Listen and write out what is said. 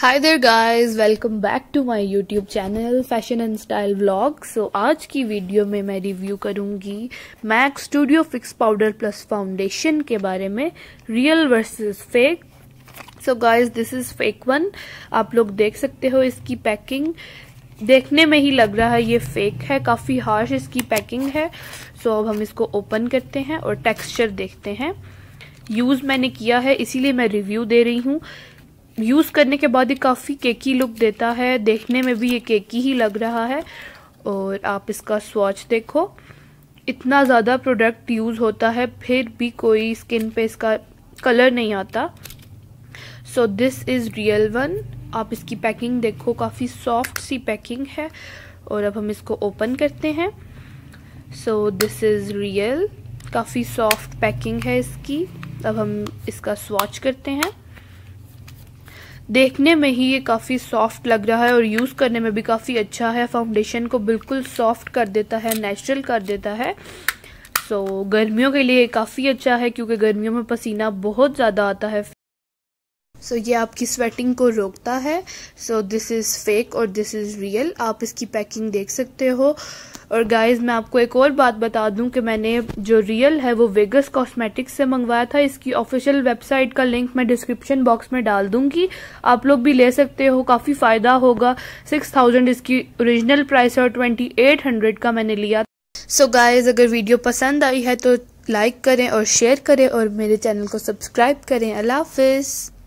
Hi there guys, welcome back to my YouTube channel fashion and style vlog. So आज की video में मैं review करूंगी MAC studio fix powder plus foundation के बारे में, real versus fake. So guys, this is fake one. आप लोग देख सकते हो इसकी पैकिंग, देखने में ही लग रहा है ये फेक है, काफी हार्श इसकी पैकिंग है। सो अब हम इसको ओपन करते हैं और टेक्सचर देखते हैं। यूज मैंने किया है इसीलिए मैं रिव्यू दे रही हूँ। यूज करने के बाद ये काफी केकी लुक देता है, देखने में भी ये केकी ही लग रहा है। और आप इसका स्वॉच देखो, इतना ज्यादा प्रोडक्ट यूज होता है फिर भी कोई स्किन पे इसका कलर नहीं आता। So this is real one. आप इसकी पैकिंग देखो, काफी सॉफ्ट सी पैकिंग है। और अब हम इसको ओपन करते हैं। सो दिस इज रियल, काफी सॉफ्ट पैकिंग है इसकी। अब हम इसका स्वॉच करते हैं। देखने में ही ये काफ़ी सॉफ्ट लग रहा है और यूज़ करने में भी काफ़ी अच्छा है। फाउंडेशन को बिल्कुल सॉफ्ट कर देता है, नेचुरल कर देता है। सो गर्मियों के लिए काफ़ी अच्छा है क्योंकि गर्मियों में पसीना बहुत ज़्यादा आता है। सो ये आपकी स्वेटिंग को रोकता है। सो दिस इज़ फेक और दिस इज़ रियल। आप इसकी पैकिंग देख सकते हो। और गाइस, मैं आपको एक और बात बता दूं कि मैंने जो रियल है वो वेगस कॉस्मेटिक्स से मंगवाया था। इसकी ऑफिशियल वेबसाइट का लिंक मैं डिस्क्रिप्शन बॉक्स में डाल दूंगी, आप लोग भी ले सकते हो, काफ़ी फ़ायदा होगा। 6000 इसकी ओरिजिनल प्राइस है और 2800 का मैंने लिया। सो गाइस, अगर वीडियो पसंद आई है तो लाइक करें और शेयर करें और मेरे चैनल को सब्सक्राइब करें। अल्लाह हाफिज़।